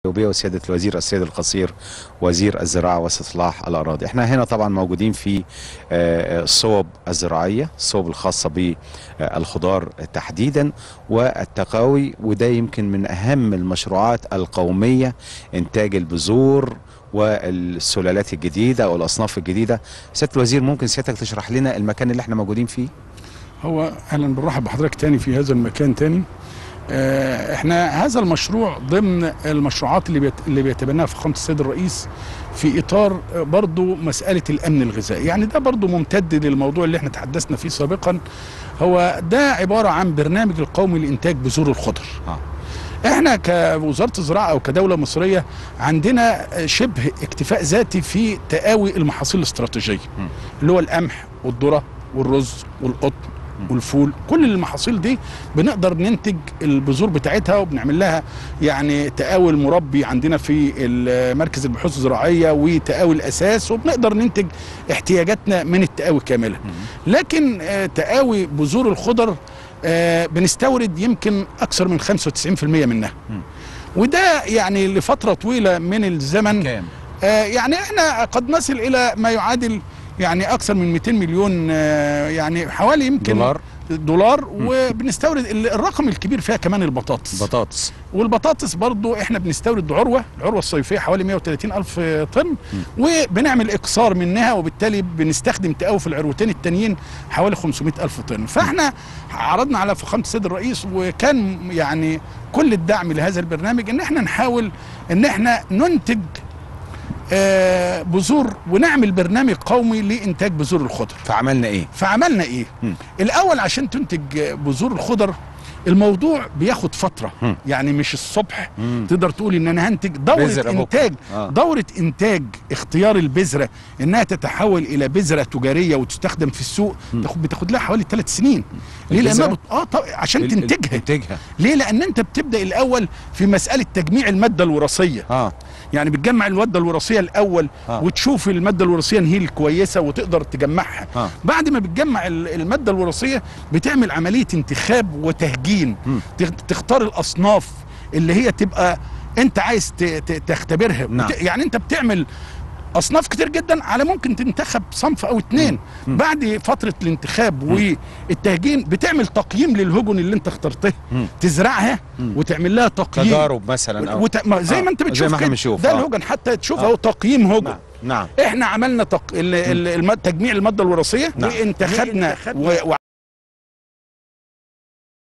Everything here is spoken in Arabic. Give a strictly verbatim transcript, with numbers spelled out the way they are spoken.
وسيادة الوزير السيد القصير وزير الزراعة واستصلاح الأراضي. احنا هنا طبعا موجودين في الصوب الزراعية، الصوب الخاصة بالخضار تحديدا والتقاوي، وده يمكن من أهم المشروعات القومية، إنتاج البذور والسلالات الجديدة والأصناف الجديدة. سيادة الوزير ممكن سيادتك تشرح لنا المكان اللي احنا موجودين فيه؟ هو أهلا بنرحب بحضرتك تاني في هذا المكان تاني. احنا هذا المشروع ضمن المشروعات اللي بيت اللي بيتبناها فخامة السيد الرئيس في اطار برضو مسألة الامن الغذائي، يعني ده برضو ممتد للموضوع اللي احنا تحدثنا فيه سابقا. هو ده عبارة عن برنامج القومي لإنتاج بذور الخضر. آه. احنا كوزارة الزراعة او كدولة مصرية عندنا شبه اكتفاء ذاتي في تقاوي المحاصيل الاستراتيجية، م. اللي هو القمح والذرة والرز والقطن والفول. كل المحاصيل دي بنقدر ننتج البذور بتاعتها وبنعمل لها يعني تقاوي المربي عندنا في مركز البحوث الزراعيه وتقاوي الاساس، وبنقدر ننتج احتياجاتنا من التقاوي كامله. لكن تقاوي بذور الخضر بنستورد يمكن اكثر من خمسة وتسعين بالمئة منها، وده يعني لفتره طويله من الزمن. كام؟ يعني احنا قد نصل الى ما يعادل يعني اكثر من مئتين مليون، يعني حوالي يمكن دولار دولار وبنستورد الرقم الكبير فيها كمان البطاطس. بطاطس والبطاطس برضو احنا بنستورد عروه، العروه الصيفيه حوالي مئة وثلاثين ألف طن، وبنعمل اقصار منها، وبالتالي بنستخدم تقاوي في العروتين التانيين حوالي خمسمئة ألف طن. فاحنا عرضنا على فخامه السيد الرئيس، وكان يعني كل الدعم لهذا البرنامج ان احنا نحاول ان احنا ننتج آه بذور ونعمل برنامج قومي لإنتاج بذور الخضر. فعملنا ايه؟ فعملنا ايه؟ م. الأول عشان تنتج بذور الخضر الموضوع بياخد فترة، م. يعني مش الصبح م. تقدر تقول ان انا هنتج. دورة انتاج آه. دورة انتاج اختيار البذرة انها تتحول الى بذرة تجارية وتستخدم في السوق م. بتاخد لها حوالي ثلاث سنين. ليه؟ لانها بت... اه طب... عشان تنتجها. تنتجها ليه؟ لان انت بتبدأ الاول في مسألة تجميع المادة الوراثية. اه يعني بتجمع المادة الوراثية الأول، آه. وتشوف المادة الوراثية هي الكويسة وتقدر تجمعها. آه. بعد ما بتجمع المادة الوراثية بتعمل عملية انتخاب وتهجين، م. تختار الأصناف اللي هي تبقى أنت عايز تختبرها. نعم. يعني أنت بتعمل أصناف كتير جدا على ممكن تنتخب صنف أو اتنين. م. م. بعد فترة الانتخاب م. والتهجين بتعمل تقييم للهجن اللي أنت اخترتها، م. تزرعها م. وتعمل لها تقييم تجارب مثلا أو وت... زي ما أنت بتشوف كده. ده آه. الهجن حتى تشوف اهو تقييم هجن. نعم. نعم. احنا عملنا تق... ال... ال... تجميع المادة الوراثية، نعم. وانتخبنا و...